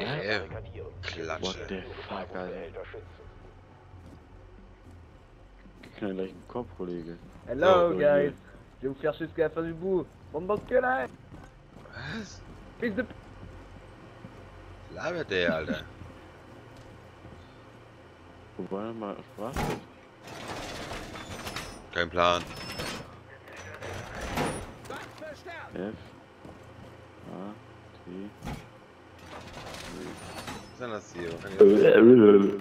Klatsche. What the fuck, Alter. Ich kann gleich einen Kopf, Kollege. Hello, So, guys. Je vais vous faire chier ce qu'il y a à faire du bout. Bande d'enculés. Was? Fils de... Labert der, Alter. Wo war mal was? Kein Plan. F A T Was ist denn das hier?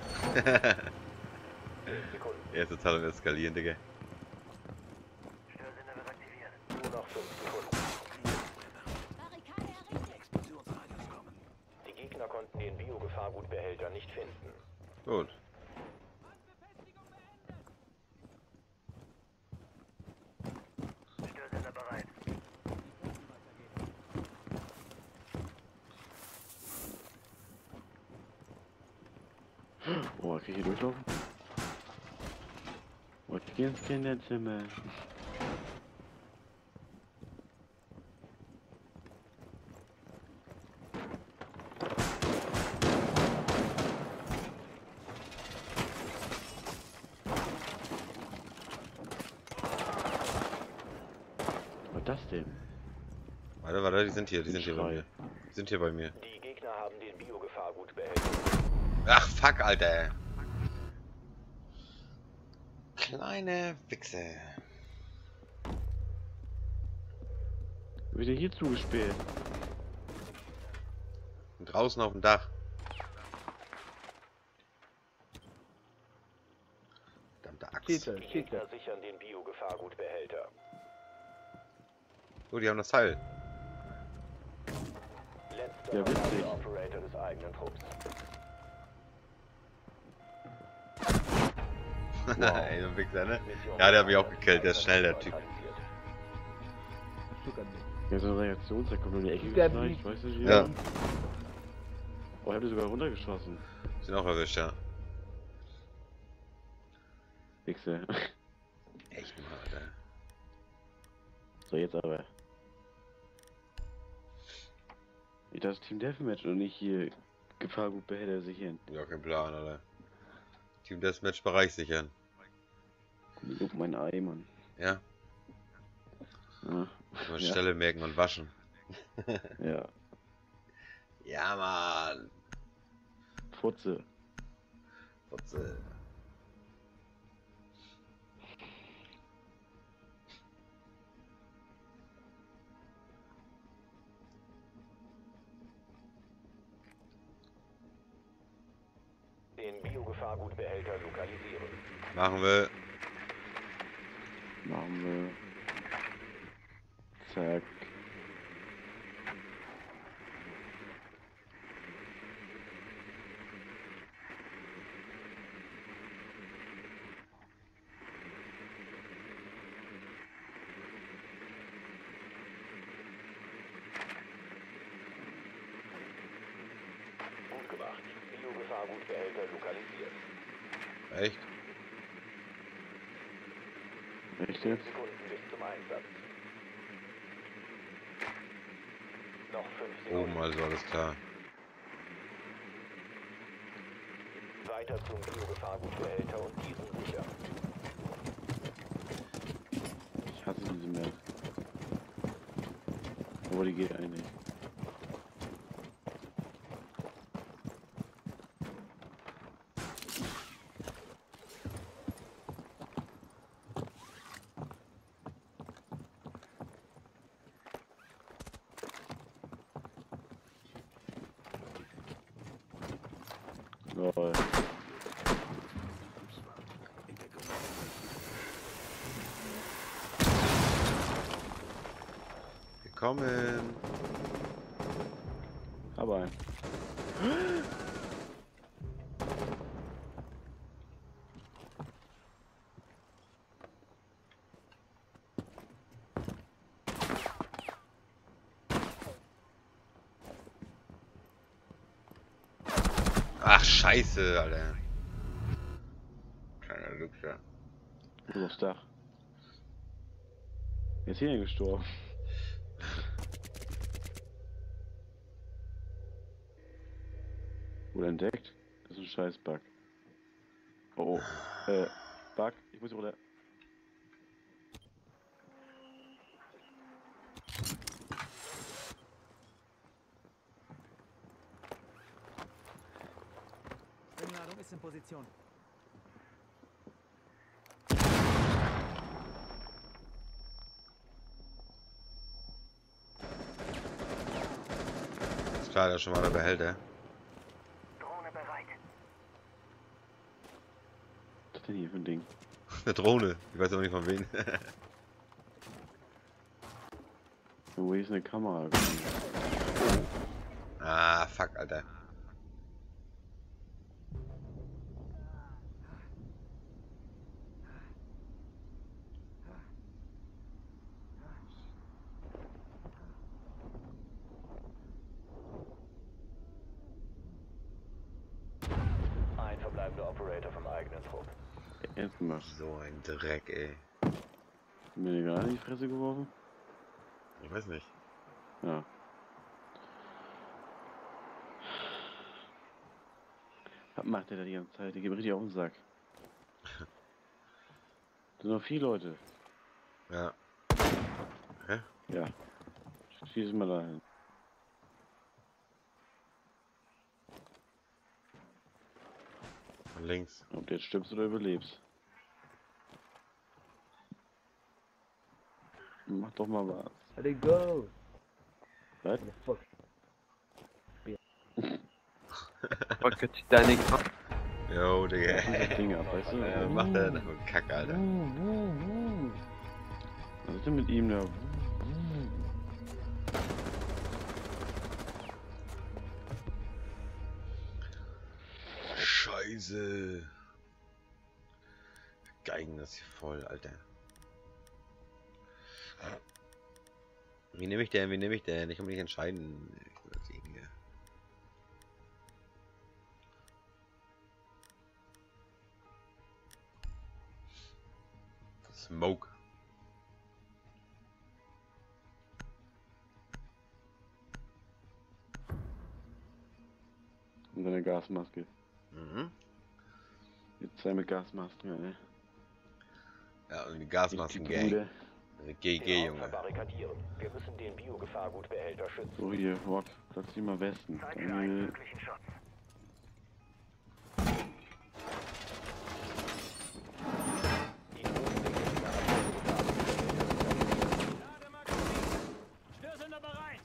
Er ist total am Eskalieren, Digga. Die Gegner konnten den Biogefahrgutbehälter nicht finden. Gut. Oh, kann ich hier durchlaufen? Oh, ich geh ins Kinderzimmer. Was ist das denn? Warte, die sind hier bei mir. Die sind hier bei mir. Die Gegner haben den Biogefahrgutbehälter. Ach, fuck, Alter. Kleine Wichse. Wieder hier zugespielt. Und draußen auf dem Dach. Verdammte Axt. Cheater, Die Cheater. Gegner sichern den Biogefahrgutbehälter. Oh, die haben das Teil. Letzter Ja, witzig. Operator des eigenen Trupps. Ey, so ein Wichser, ne? Ja, der hat mich auch gekillt. Der ist schnell, der Typ. Ja, so eine Reaktionszeit kommt um die Ecke Der gezeigt, weißt du, Ja. Oh, ich hab die sogar runtergeschossen. Sind auch erwischt, ja. Wichse. Echt mal, Alter. So, jetzt aber. Ich das Team Deathmatch und nicht hier Gefahrgutbehälter sichern. Ja, kein Plan, Alter. Team Deathmatch Bereich sichern. Juck mein Ei, Mann. Ja. Ja. Mal Ja. Stelle merken und waschen. Ja. Ja, Mann. Fotze. Putze. Den Biogefahrgutbehälter lokalisieren. Machen wir. Machen wir. Zack. Gut gemacht. Biogefahrgutbehälter lokalisiert. Echt? Echt 10 jetzt? Sekunden bis zum Einsatz. Noch 5 Oben, Sekunden. also alles klar. Weiter zum Biogefahrgutbehälter und diesen sichern. Ich hasse diese Map. Aber die geht eigentlich. Lol. Willkommen. Aber ein. Ach, scheiße, Alter. Kleiner Luxer. Du aufs Dach. Jetzt hier gestorben. Wurde entdeckt? Das ist ein scheiß Bug. Oh, Bug, ich muss runter. Sprengladung ist in Position. Ist klar, der ist schon mal der Behälter. Drohne bereit. Was ist denn hier für ein Ding? Eine Drohne. Ich weiß aber nicht von wem. Wo ist eine Kamera? Ah, fuck, Alter. Ein verbleibender Operator vom eigenen Trupp. Ernst gemacht. So ein Dreck, ey. Mir gerade in die Fresse geworfen? Ich weiß nicht. Ja. Was macht der da die ganze Zeit? Der geht mir richtig auf den Sack. Das sind noch 4 Leute. Ja. Hä? Ja. Schießen wir dahin. Von links. Ob du jetzt stirbst oder überlebst. Mach doch mal was. Let it go. Was? What the fuck? Fuck it, Titanic. Jo, Digga. Das Ding ab, weißt du? Macht er denn für einen Kack, Alter? Was ist denn mit ihm da? Scheiße. Geigen das hier voll, Alter. Wie nehme ich denn? Wie nehme ich denn? Ich kann mich nicht entscheiden. Ich will das liegen hier. Smoke. Und seine Gasmaske. Mhm. Jetzt sei mit Gasmasken, ey. Ja, und die Die Gasmasken-Gang. Bude. GG, Den Raum Junge. verbarrikadieren. Wir müssen den Biogefahrgutbehälter schützen. So hier, Rock, platz die mal Westen. Zeit für einen Dann, möglichen Schutz. Die Drohnen der Gegner haben Biogefahrgutbehälter. Störsender bereit!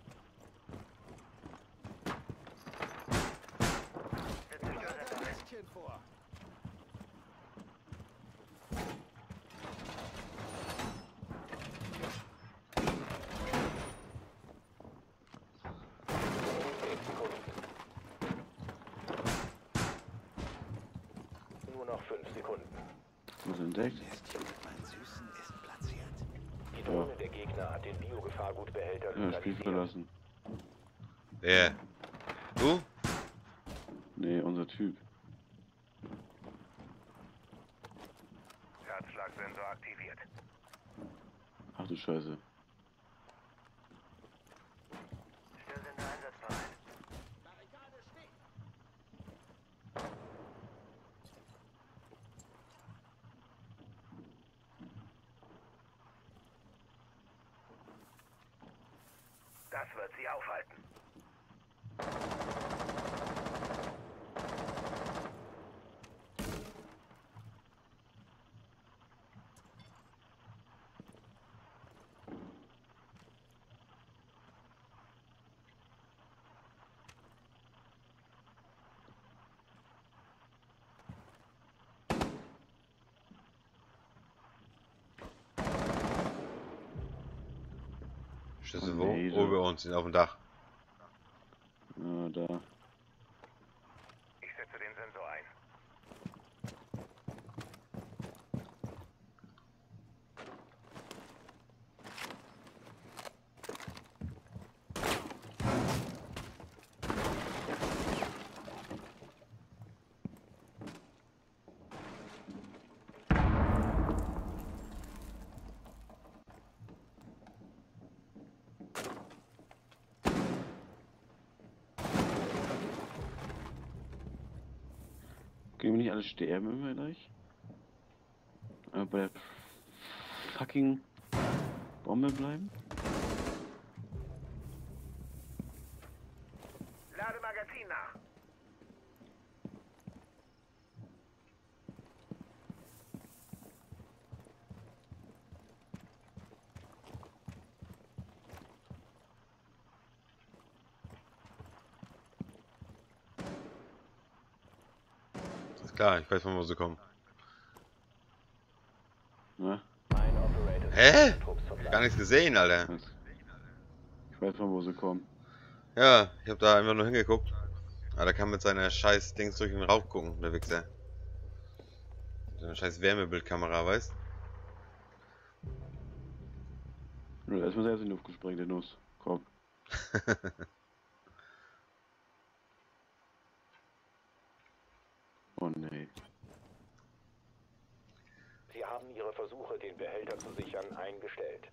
Vor. Nur noch 5 Sekunden. was entdeckt? Die Drohne der Gegner hat den Biogefahrgutbehälter Ja, Spiel lokalisiert. verlassen. Wer? Du? Nee, unser Typ. Herzschlagsensor aktiviert. Ach du Scheiße. Störsender einsatzbereit. Das wird sie aufhalten. Schlüssel Oh, wo? nee, Oh, so. über uns, sind auf dem Dach. Ja, da. Ich setze den Sensor ein. irgendwie nicht alle sterben immer gleich? Aber bei der fucking Bombe bleiben? Lade Magazin nach. Ist klar, ich weiß, von wo sie kommen. Na? Ein Operator. Hä? Trupps verbleiben. Gar nichts gesehen, Alter. Ich weiß von wo sie kommen. Ja, ich hab da einfach nur hingeguckt. Aber der kann mit seiner scheiß Dings durch den Rauch gucken, der Wichser. Seine scheiß Wärmebildkamera, weißt? Ja, erstmal selbst in die Luft gesprengt, der Nuss. Komm. Oh nee. Sie haben Ihre Versuche, den Behälter zu sichern, eingestellt.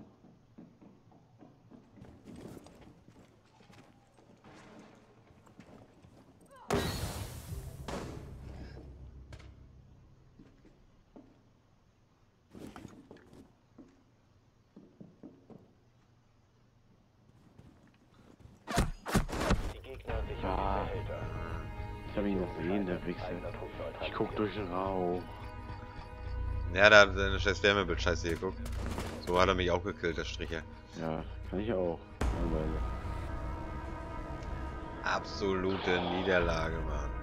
Die Gegner sichern Ah. den Behälter. Ich hab ihn gesehen, der Wichser. Eigener Trupp neutralisiert. Ich guck durch den Rauch. Ja, da hat seine scheiß Wärmebild-Scheiße geguckt. So hat er mich auch gekillt, der Stricher. Ja, kann ich auch. Teilweise. Absolute Niederlage, Mann.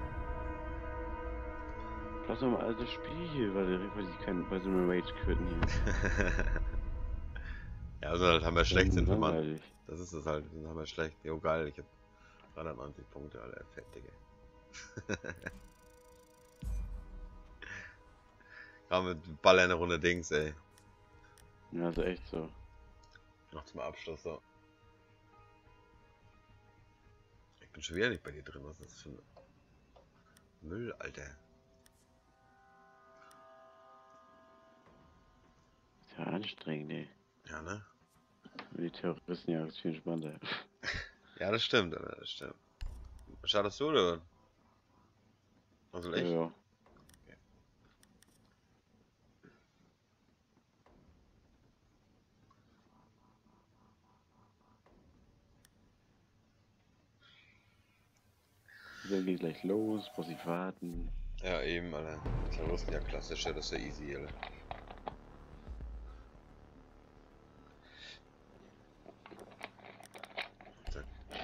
Lass doch mal altes Spiel, weil ich keinen bei so einem Rage quitten hier. Ja, also halt haben wir schlecht sind, Mann. Langweilig. Das ist es halt, dann haben wir schlecht. Jo, geil, ich hab 390 Punkte, Alter, fett, Digga. Ja, mit Ball eine Runde Dings, ey. Ja, also echt so. Noch zum Abschluss, so. Ich bin schon wieder nicht bei dir drin, was ist das für ein Müll, Alter. Ist ja anstrengend, ey. Ja, ne? Die Terroristen ja ist viel entspannter. Ja, das stimmt, Alter, das stimmt. Schadest du, oder? Also echt? Ja. Dann geht gleich los, muss ich warten. Ja, eben, Alter. Terroristen, ja, klassischer, das ist ja easy, Alter. Zack.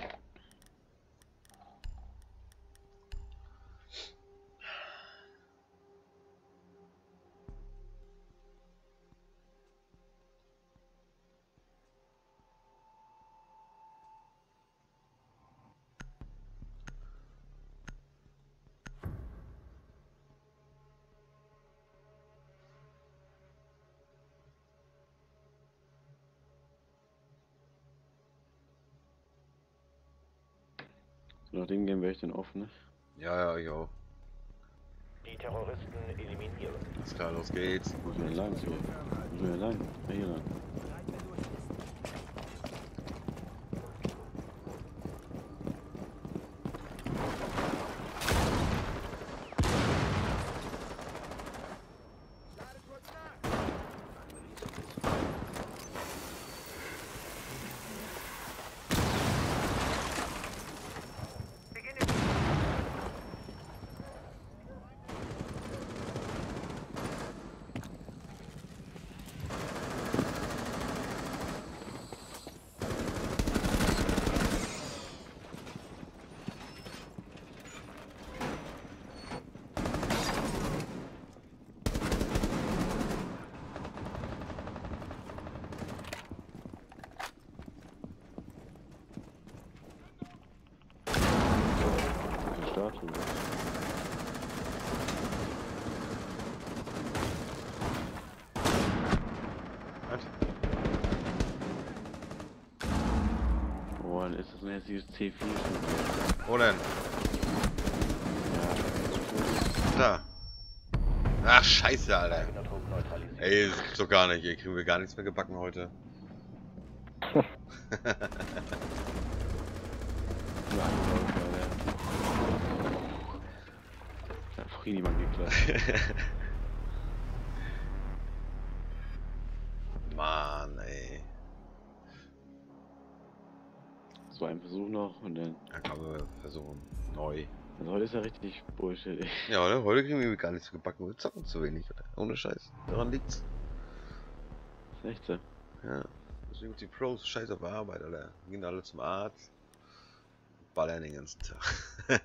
So, nach dem Game wäre ich dann offen, ne? Ja, ja, ich auch. Die Terroristen eliminieren. Alles klar, los geht's. Wo ist denn lang hier? Wo ist denn lang? Ja, hier lang. Bereit, wenn du es bist. Die Statue. Was? Oh, dann ist das ein hässliches C4 schon. Wo denn? Ja, Da. Ach, scheiße, Alter. Eigener Trupp neutralisiert. Ey, das gibt's doch gar nicht. Hier kriegen wir gar nichts mehr gebacken heute. ja, auch hier niemand geklappt. Mann, ey. Das war ein Versuch noch und dann. Da kann man versuchen. Neu. Also heute ist ja richtig Bullshit, ey. Ja, oder? Heute kriegen wir gar nichts gebacken. Wir zocken zu wenig, oder? Ohne Scheiß. Daran liegt's. Das ist echt so. Ja. Deswegen sind die Pros scheiß auf Arbeit, oder? Gehen alle zum Arzt. Ballern den ganzen Tag.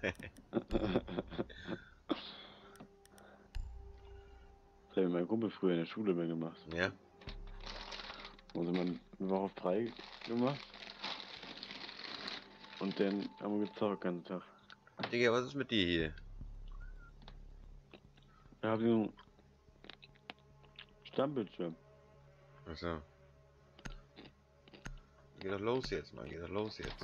Das hat mein Kumpel früher in der Schule mehr gemacht. Ja? Also man eine Woche frei gemacht. Und dann haben wir gezockt den ganzen Tag. Digga, was ist mit dir hier? Da hab ich einen Stammbildschirm. Achso. Geht doch los jetzt, Mann. Geht doch los jetzt.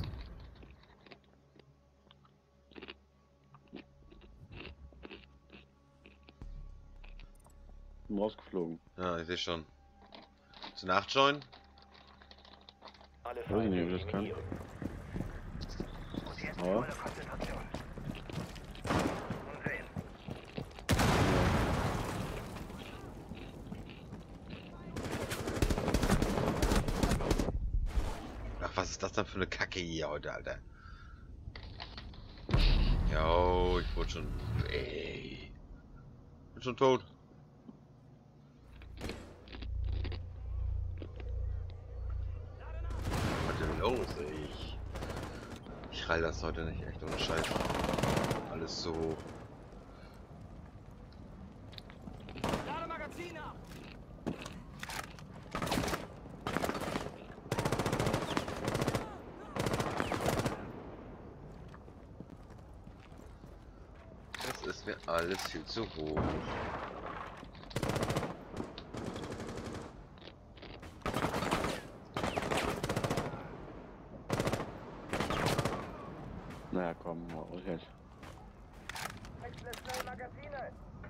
Bin rausgeflogen. Ja, ich seh schon. Zu nachjoinen? Alle Weiß ich nicht, Feinde ob das kann. eliminieren. Aber Ach, was ist das denn für eine Kacke hier heute, Alter? Jo, ich wurde schon. Ey. Bin schon tot. Was ist denn los, ey? Ich rall das heute nicht, echt ohne Scheiß. Alles so. Lade Magazin nach! Das ist mir alles viel zu hoch. naja, komm, mal raus jetzt. Wechsle schnell Magazine!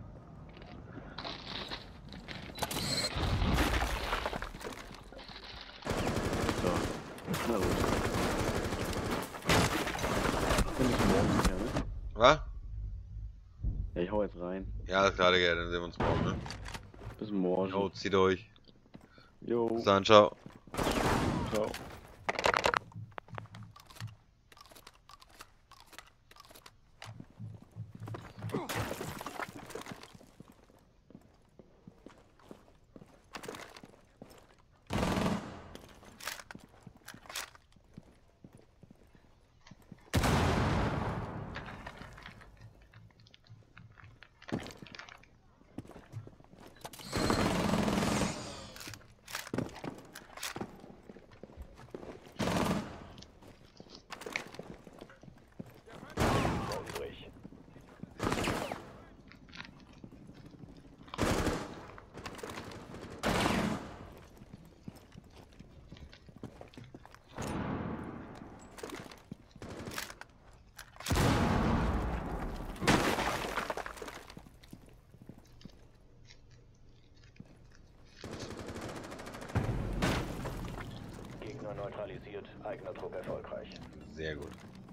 So. Na gut. Bin ich morgen sicher, ne? Was? Ja, ich hau jetzt rein. Ja, alles klar, Digga, dann sehen wir uns morgen, ne? Bis morgen. Jo, zieht durch. Jo. Bis dann, ciao. Ciao. Übrig. Gegner neutralisiert, eigener Trupp erfolgreich. Sehr gut.